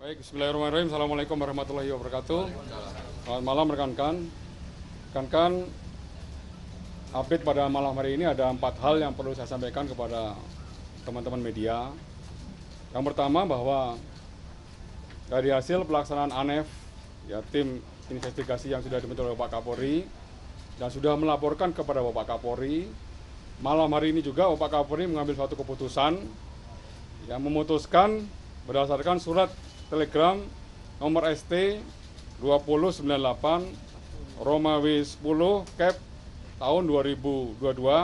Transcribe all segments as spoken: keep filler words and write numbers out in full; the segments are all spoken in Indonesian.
Baik, bismillahirrahmanirrahim. Assalamualaikum warahmatullahi wabarakatuh. Selamat malam rekan-rekan. Rekan-rekan, update pada malam hari ini ada empat hal yang perlu saya sampaikan kepada teman-teman media. Yang pertama bahwa dari hasil pelaksanaan A N E F, ya tim investigasi yang sudah dibentuk oleh Bapak Kapolri dan sudah melaporkan kepada Bapak Kapolri, malam hari ini juga Bapak Kapolri mengambil suatu keputusan yang memutuskan berdasarkan surat Telegram nomor S T dua nol sembilan delapan Romawi sepuluh Cap tahun dua ribu dua puluh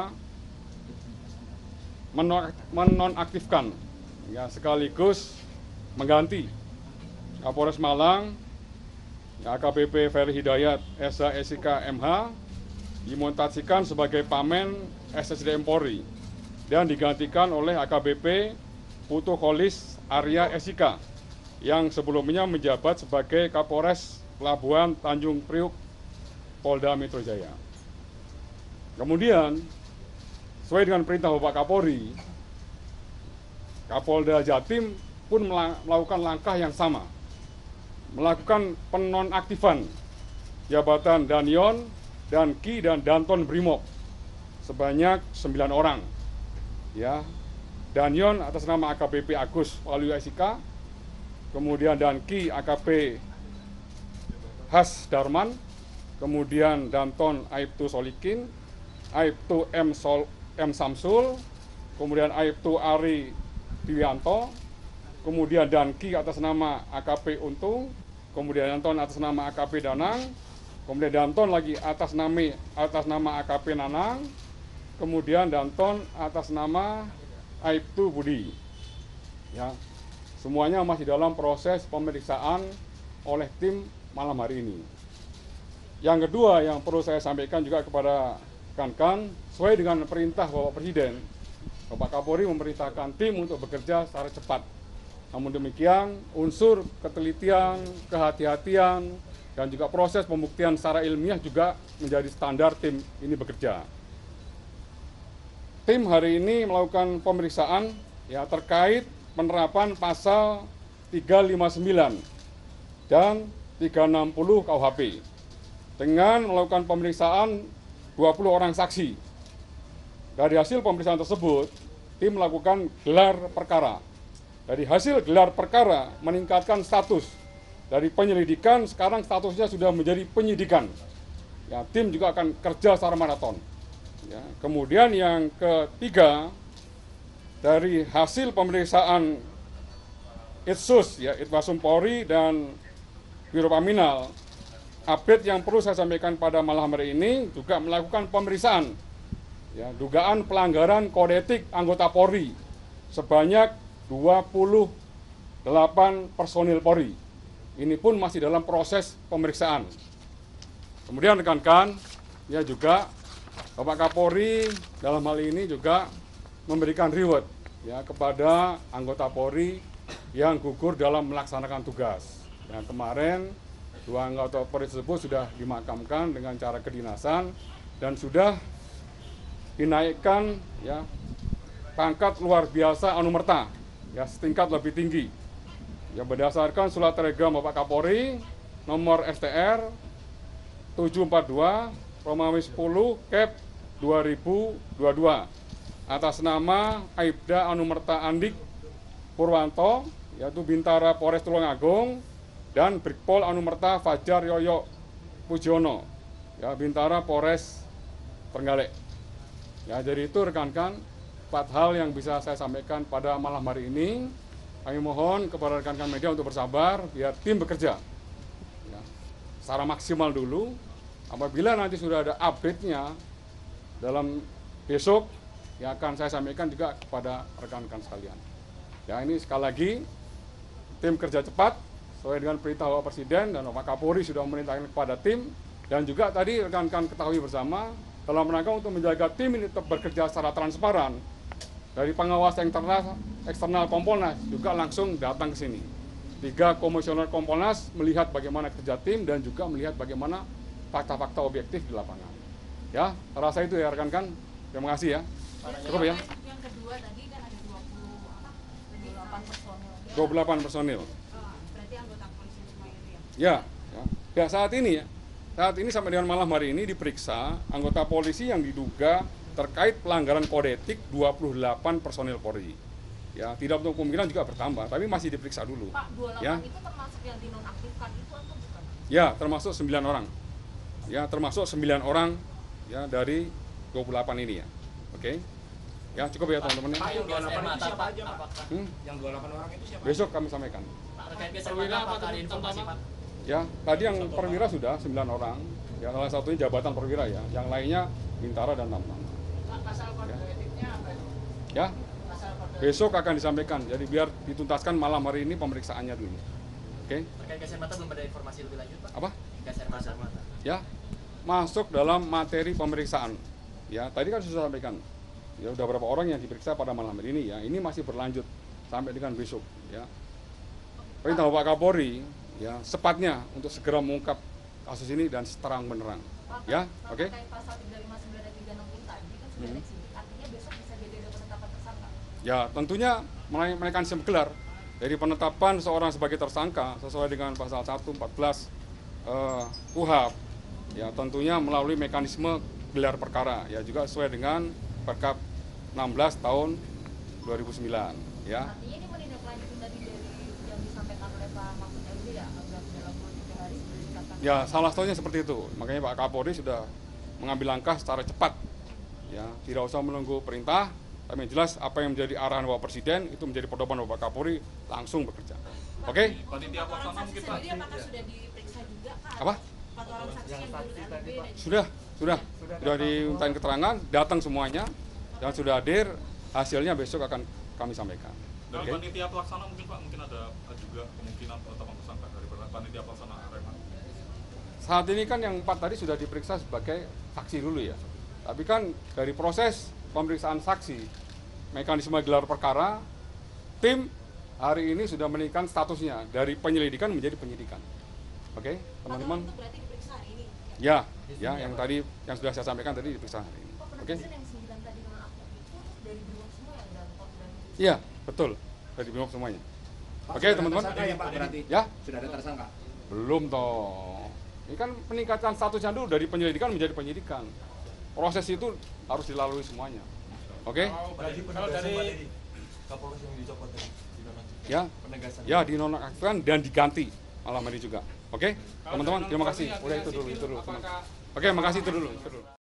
dua menonaktifkan ya sekaligus mengganti Kapolres Malang A K B P Ferry Hidayat S H S I K M H dimutasikan sebagai Pamen S S D M Polri dan digantikan oleh A K B P Putu Kholis Arya S I K yang sebelumnya menjabat sebagai Kapolres Pelabuhan Tanjung Priuk Polda Metro Jaya. Kemudian, sesuai dengan perintah Bapak Kapolri, Kapolda Jatim pun melakukan langkah yang sama, melakukan penonaktifan jabatan Danyon, Danki, dan Danton Brimob sebanyak sembilan orang. Ya, Danyon atas nama A K B P Agus Waluyo S I K, kemudian Danki A K P Has Darman, kemudian Danton Aibtu Solikin, Aibtu M. Sol, M. Samsul, kemudian Aibtu Ari Diwianto, kemudian Danki atas nama A K P Untung, kemudian Danton atas nama A K P Danang, kemudian Danton lagi atas nama atas nama A K P Nanang, kemudian Danton atas nama Aibtu Budi. Ya, semuanya masih dalam proses pemeriksaan oleh tim malam hari ini. Yang kedua yang perlu saya sampaikan juga kepada rekan-rekan, sesuai dengan perintah Bapak Presiden, Bapak Kapolri memerintahkan tim untuk bekerja secara cepat. Namun demikian, unsur ketelitian, kehati-hatian, dan juga proses pembuktian secara ilmiah juga menjadi standar tim ini bekerja. Tim hari ini melakukan pemeriksaan ya terkait penerapan pasal tiga ratus lima puluh sembilan dan tiga ratus enam puluh K U H P dengan melakukan pemeriksaan dua puluh orang saksi. Dari hasil pemeriksaan tersebut, tim melakukan gelar perkara. Dari hasil gelar perkara meningkatkan status dari penyelidikan, sekarang statusnya sudah menjadi penyidikan. Ya, tim juga akan kerja secara maraton. Ya, kemudian yang ketiga, dari hasil pemeriksaan Itsus, ya, Itwasum Polri dan Biro Paminal, update yang perlu saya sampaikan pada malam hari ini juga melakukan pemeriksaan ya, dugaan pelanggaran kode etik anggota Polri sebanyak dua puluh delapan personil Polri. Ini pun masih dalam proses pemeriksaan. Kemudian rekan-rekan, ya juga Bapak Kapolri dalam hal ini juga memberikan reward ya kepada anggota Polri yang gugur dalam melaksanakan tugas. Yang kemarin dua anggota Polri tersebut sudah dimakamkan dengan cara kedinasan dan sudah dinaikkan ya pangkat luar biasa anumerta ya setingkat lebih tinggi. Ya berdasarkan surat telegram Bapak Kapolri nomor S T R tujuh empat dua Romawi sepuluh Cap dua ribu dua puluh dua atas nama Aibda Anumerta Andik Purwanto, yaitu Bintara Polres Tulungagung, dan Brigpol Anumerta Fajar Yoyo Pujono, ya Bintara Polres Trenggalek. Ya, jadi itu rekan-rekan empat hal yang bisa saya sampaikan pada malam hari ini. Kami mohon kepada rekan-rekan media untuk bersabar biar tim bekerja ya, secara maksimal dulu. Apabila nanti sudah ada update-nya dalam besok, ya akan saya sampaikan juga kepada rekan-rekan sekalian. Ya, ini sekali lagi tim kerja cepat sesuai dengan perintah Bapak Presiden dan Bapak Kapolri sudah memerintahkan kepada tim, dan juga tadi rekan-rekan ketahui bersama dalam rangka untuk menjaga tim ini tetap bekerja secara transparan. Dari pengawas internal eksternal Kompolnas juga langsung datang ke sini. Tiga komisioner Kompolnas melihat bagaimana kerja tim dan juga melihat bagaimana fakta-fakta objektif di lapangan. Ya, rasa itu ya rekan-rekan. Terima kasih ya. Cukup ya. Yang kedua tadi kan ada dua puluh apa? dua puluh delapan personil. dua puluh delapan personil. Uh, berarti anggota polisi semua itu ya? Ya, ya. Ya saat ini ya, saat ini sampai dengan malam hari ini diperiksa anggota polisi yang diduga terkait pelanggaran kode etik dua puluh delapan personil Polri. Ya, tidak untuk kemungkinan juga bertambah, tapi masih diperiksa dulu. Pak, dua puluh delapan Ya. itu termasuk yang dinonaktifkan itu atau bukan? Ya, termasuk sembilan orang. Ya, termasuk sembilan orang ya dari dua puluh delapan ini ya. Oke. Ya, cukup ya teman-teman. Pak, yang dua puluh delapan itu siapa aja, Pak? Hmm? Yang dua puluh delapan orang itu siapa? Besok kami sampaikan. Pak, terkait geser mata apakah ada informasi, Pak? Ya, tadi yang perwira sudah sembilan orang. Ya, salah satunya jabatan perwira ya. Yang lainnya Bintara dan Tamtama. Pasal kode etiknya apa itu? Ya, Pasal kode besok akan disampaikan. Jadi biar dituntaskan malam hari ini pemeriksaannya dulu. Oke? terkait geser mata belum ada informasi lebih lanjut, Pak? Apa? Geser mata. Ya, masuk dalam materi pemeriksaan. Ya, tadi kan sudah sampaikan. Ya, udah berapa orang yang diperiksa pada malam hari ini ya. Ini masih berlanjut sampai dengan besok. Ya, perintah Bapak Kapolri ya sepatnya untuk segera mengungkap kasus ini dan terang benerang. Pak, Ya, Pak, oke? terkait pasal tiga lima sembilan dan tiga enam puluh tadi kan sudah Hmm. ada sidik, artinya besok bisa jadi ada penetapan tersangka. Ya, tentunya melalui mekanisme gelar dari penetapan seorang sebagai tersangka sesuai dengan pasal seratus empat belas eh, K U H P. Ya, tentunya melalui mekanisme gelar perkara ya juga sesuai dengan Perkap enam belas tahun dua ribu sembilan ya. Artinya ini menindaklanjuti tadi dari yang disampaikan oleh Pak Mahfud M D ya, agar dalam dua puluh tiga hari sebelum ditetapkan. Ya, salah satunya seperti itu. Makanya Pak Kapolri sudah mengambil langkah secara cepat. Ya, tidak usah menunggu perintah, tapi yang jelas apa yang menjadi arahan Bapak Presiden itu menjadi pedoman Bapak Kapolri langsung bekerja. Oke? Panitia pelaksana mungkin Pak. Sendiri apakah sudah diperiksa juga Pak? Apa? Empat orang saksi yang turut L B dan Sudah, sudah, sudah dimintain keterangan, datang semuanya dan sudah hadir. Hasilnya besok akan kami sampaikan. Dari Oke? panitia pelaksana mungkin Pak, mungkin ada juga kemungkinan penetapan tersangka dari panitia pelaksana Arema. Saat ini kan yang empat tadi sudah diperiksa sebagai saksi dulu ya. Tapi kan dari proses pemeriksaan saksi, mekanisme gelar perkara, tim hari ini sudah meningkatkan statusnya dari penyelidikan menjadi penyidikan. Oke, teman-teman? itu berarti diperiksa hari ini. Ya, ya yang tadi yang sudah saya sampaikan tadi diperiksa hari ini. Kok Oke? penegasan yang sembilan tadi nonaktif itu dari Brimob semua yang dalam dan Iya, betul. Dari Brimob semuanya. Pak, Oke, sudah ada teman-teman? tersangka ya, Pak, berarti? Ya, Sudah ada tersangka? belum toh. Ini kan peningkatan statusnya dulu dari penyelidikan menjadi penyidikan. Proses itu harus dilalui semuanya. Oke? Kalau dari Kapolres yang dicopot tadi, dinonaktifkan. Ya, Penegasan. ya dinonaktifkan dan diganti malam hari juga. Oke, teman-teman, terima kasih. Udah itu dulu, itu dulu. Oke, makasih itu dulu, itu dulu.